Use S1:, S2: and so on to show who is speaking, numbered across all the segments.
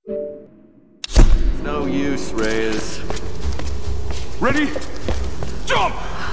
S1: No use, Reyes.
S2: Ready? Jump!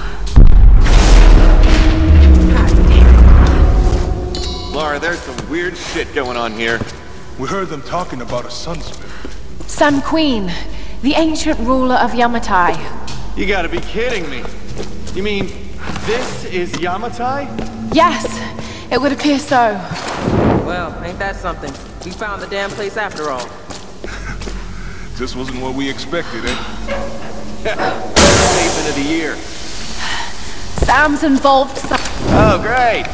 S1: Lara, there's some weird shit going on here.
S2: We heard them talking about a sunsmith.
S3: Sun Queen, the ancient ruler of Yamatai.
S1: You gotta be kidding me. You mean, this is Yamatai?
S3: Yes, it would appear so.
S4: Well, ain't that something? We found the damn place after all.
S2: This wasn't what we expected, eh?
S1: Statement of the year.
S3: Sam's involved some...
S1: Oh, great!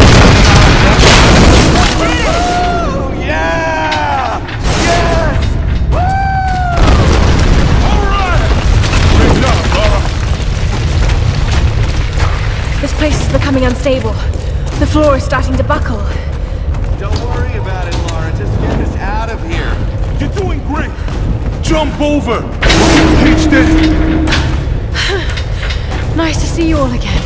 S1: Woo! Yeah! Yes! Woo!
S2: All right! Great job, Lara.
S3: This place is becoming unstable. The floor is starting to buckle.
S1: Don't worry about it, Lara. Just get us out of here.
S2: You're doing great. Jump over. Keep steady.
S3: Nice to see you all again.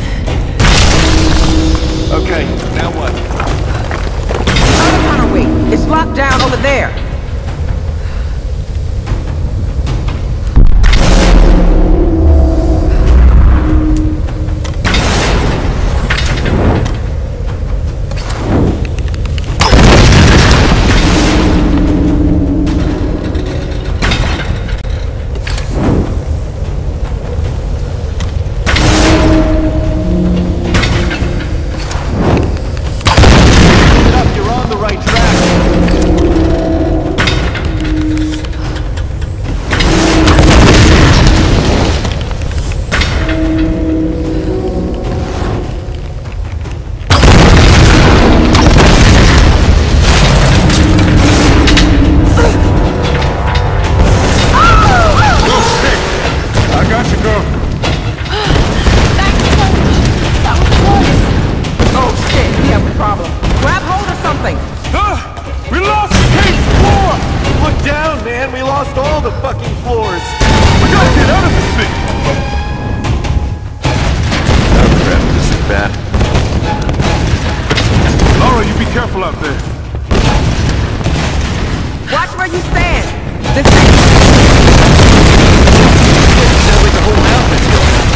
S1: Okay, now what?
S4: How the counterweight? It's locked down over there.
S1: You're on the right track.
S2: I got you, girl.
S3: Thank you. That was close.
S4: Oh shit, we have a problem. Grab hold of something.
S2: We lost the cage floor.
S1: Look down, man. We lost all the fucking floors.
S2: We gotta get out of this thing.
S1: Oh, crap. This is bad.
S2: Lara, you be careful out there.
S4: Watch where you stand. This thing...
S1: Sounds like the whole mountain's going up.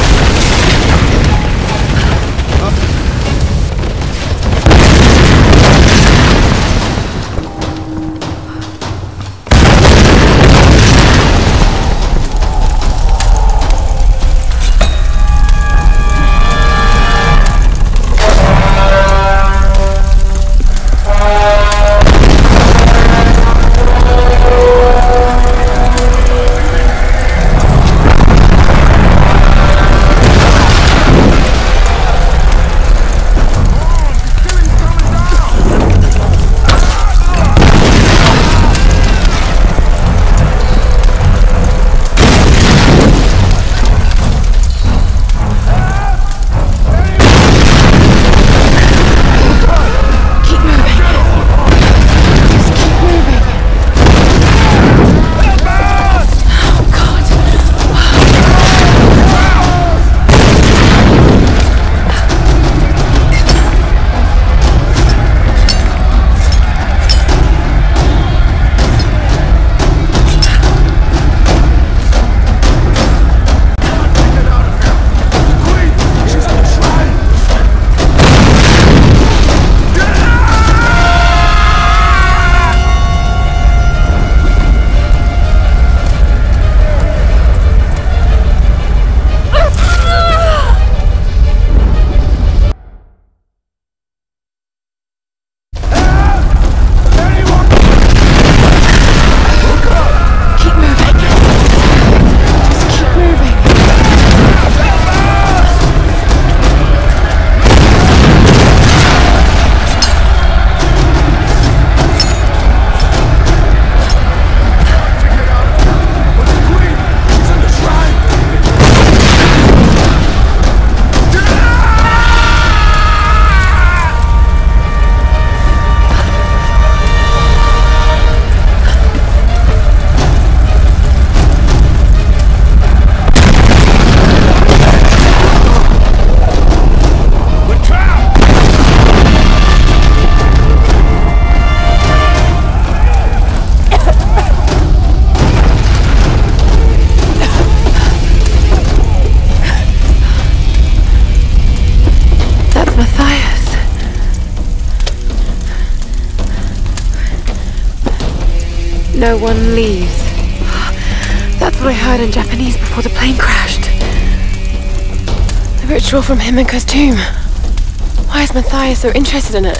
S3: No one leaves. That's what I heard in Japanese before the plane crashed. The ritual from Himiko's tomb. Why is Matthias so interested in it?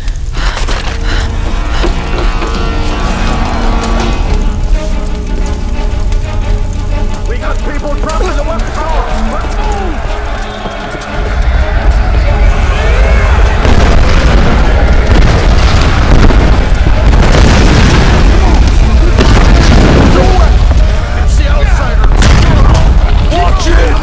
S2: We got people dropping the weapon tower! Let's move! It's the outsiders! Watch it!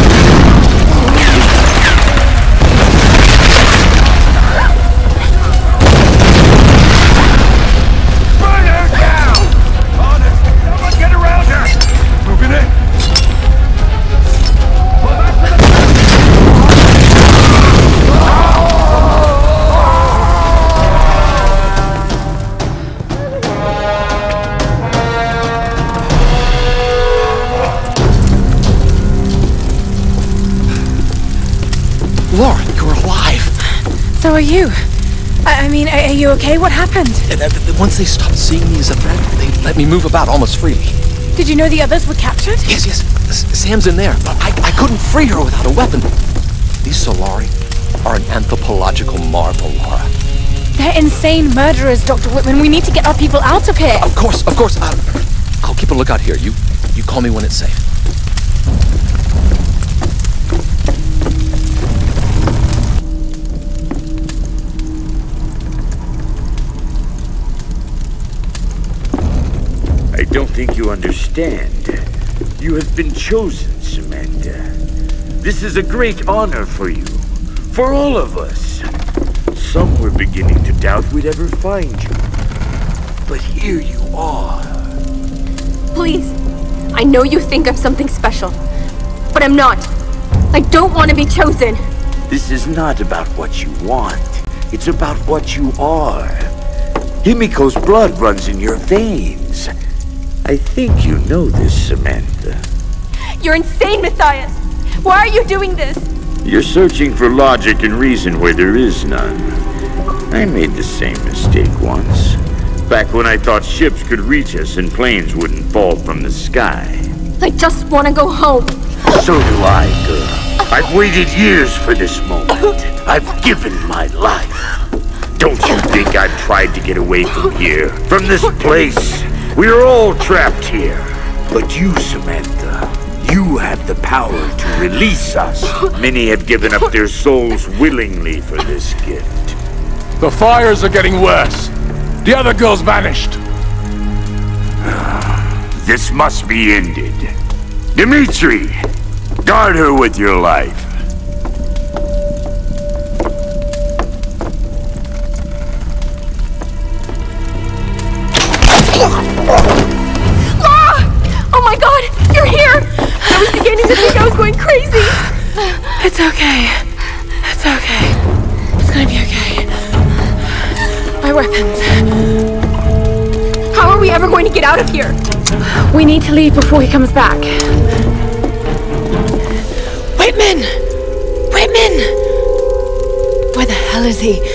S5: Laura, you're alive.
S3: So are you. I mean, are you okay? What happened?
S5: Once they stopped seeing me as a threat, they let me move about almost freely.
S3: Did you know the others were captured?
S5: Yes. Sam's in there, but I couldn't free her without a weapon. These Solari are an anthropological marvel, Laura.
S3: They're insane murderers, Dr. Whitman. We need to get our people out of here.
S5: Of course. I'll keep a lookout here. You call me when it's safe.
S6: I don't think you understand. You have been chosen, Samantha. This is a great honor for you. For all of us. Some were beginning to doubt we'd ever find you. But here you are.
S7: Please. I know you think I'm something special. But I'm not. I don't want to be chosen.
S6: This is not about what you want. It's about what you are. Himiko's blood runs in your veins. I think you know this, Samantha.
S7: You're insane, Matthias. Why are you doing this?
S6: You're searching for logic and reason where there is none. I made the same mistake once. Back when I thought ships could reach us and planes wouldn't fall from the sky.
S7: I just want to go home.
S6: So do I, girl. I've waited years for this moment. I've given my life. Don't you think I've tried to get away from here? From this place? We are all trapped here. But you, Samantha, you have the power to release us. Many have given up their souls willingly for this gift.
S2: The fires are getting worse. The other girl's vanished.
S6: This must be ended. Dimitri, guard her with your life.
S7: Laura! Oh my god, you're here! I was beginning to think I was going crazy.
S3: It's okay. It's okay. It's gonna be okay. My weapons.
S7: How are we ever going to get out of here?
S3: We need to leave before he comes back. Whitman! Whitman! Where the hell is he?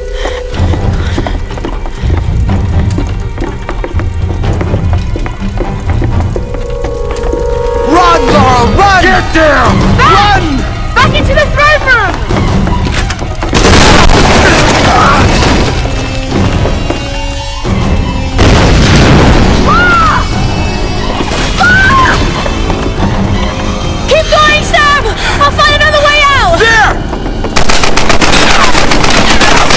S5: Run, Laura, run!
S6: Get down!
S5: Run!
S7: Back into the throne room!
S3: Keep going, Sam! I'll find another way out!
S5: There!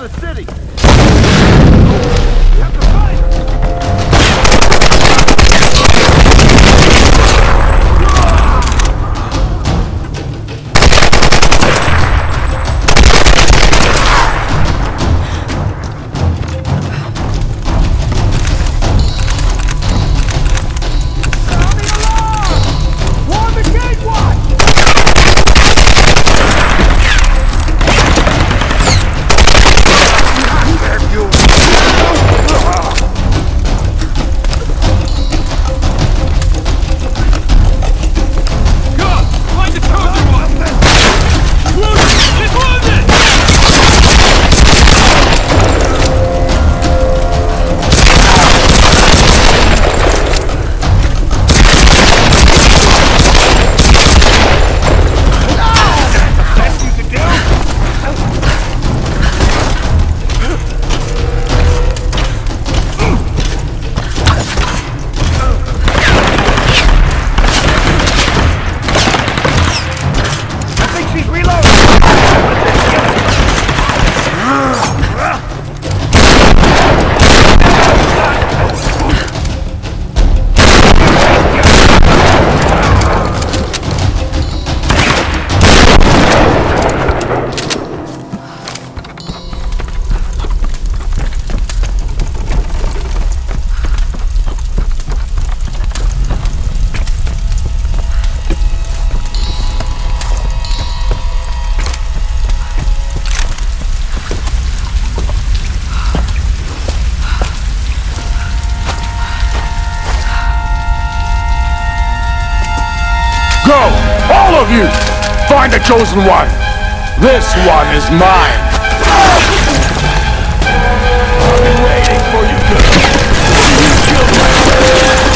S1: the city!
S2: Go! All of you! Find the chosen one! This one is mine! I've been waiting for you, girl! You killed my friend!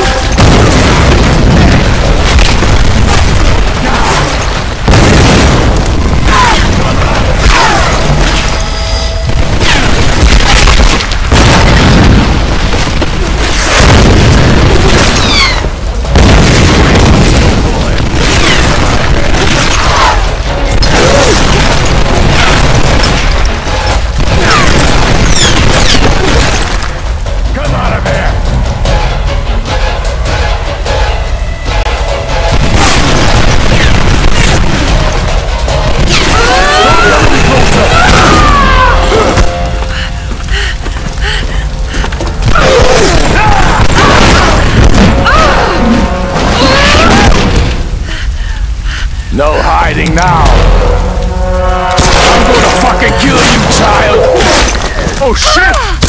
S2: No hiding now! I'm gonna fucking kill you, child! Oh shit!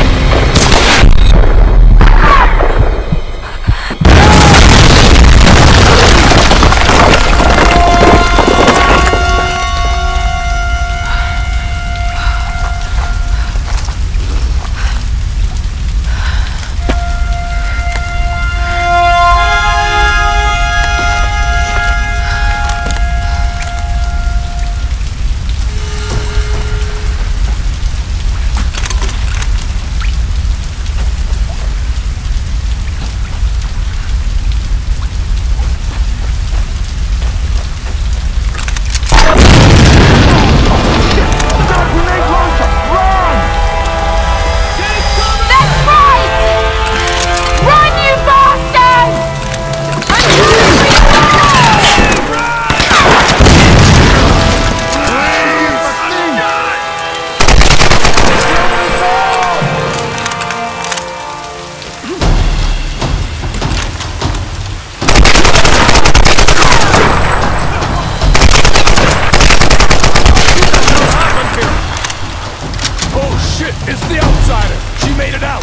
S2: It's the outsider! She made it out!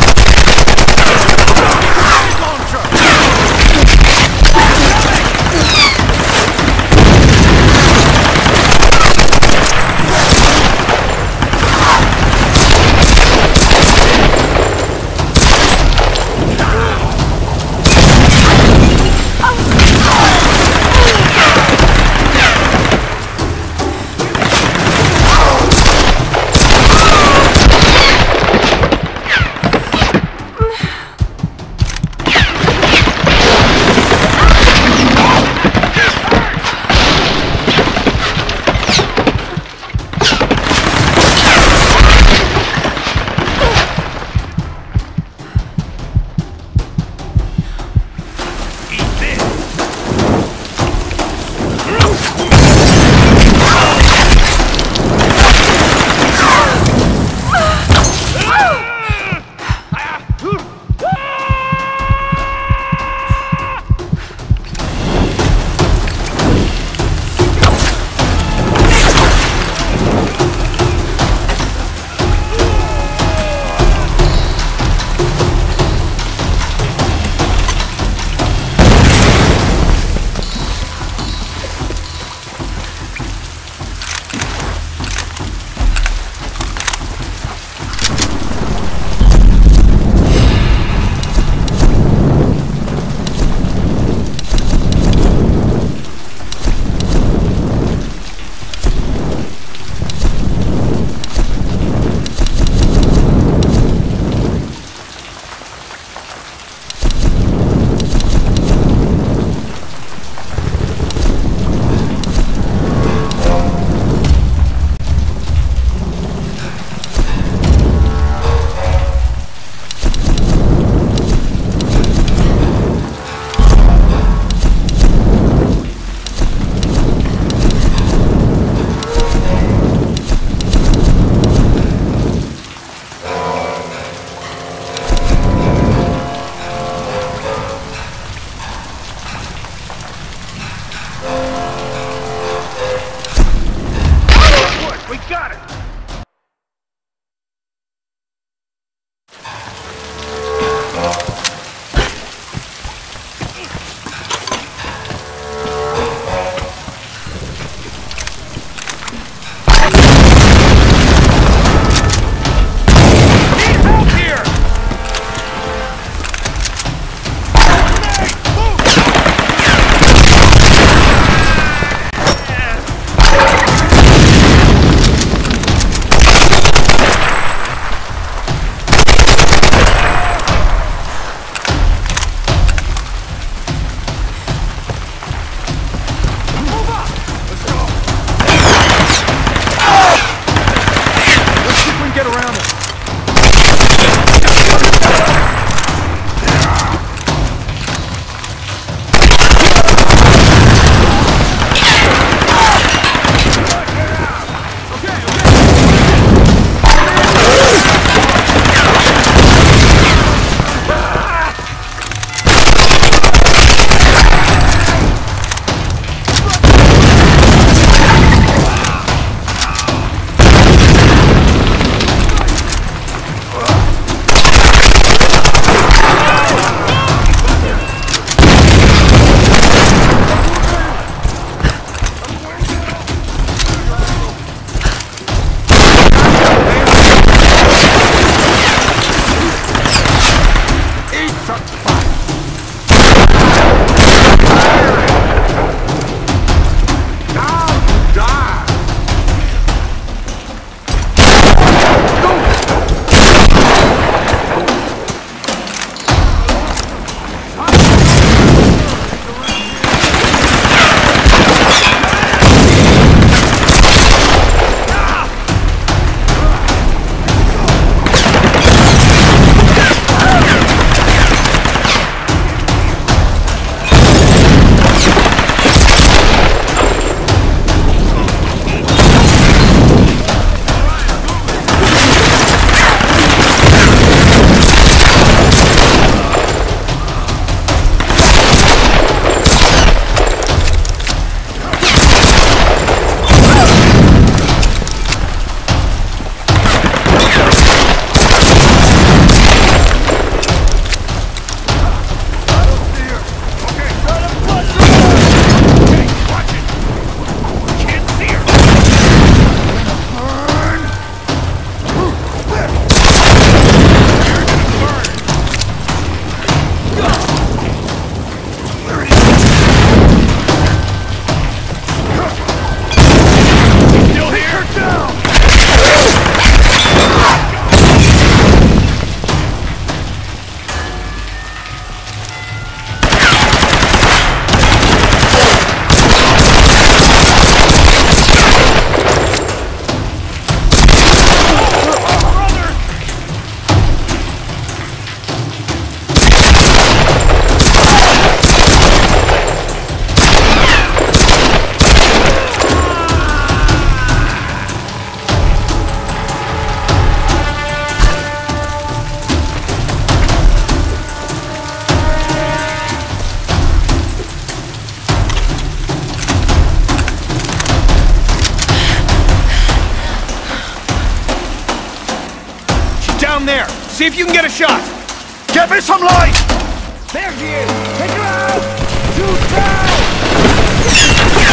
S1: Down there! See if you can get a shot!
S2: Get me some light!
S1: There she is! Take her out! Shoot down!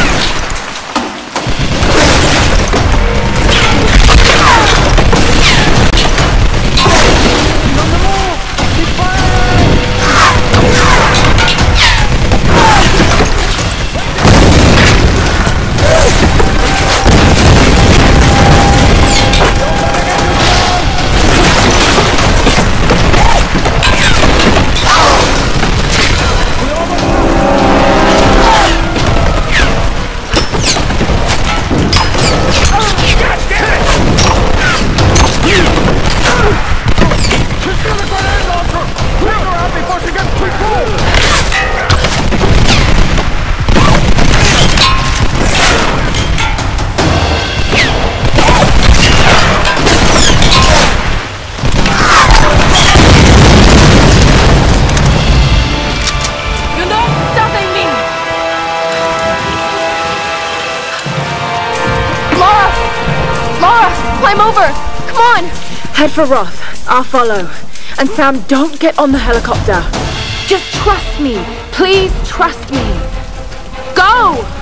S3: Climb over! Come on! Head for Roth. I'll follow. And Sam, don't get on the helicopter. Just trust me. Please trust me. Go!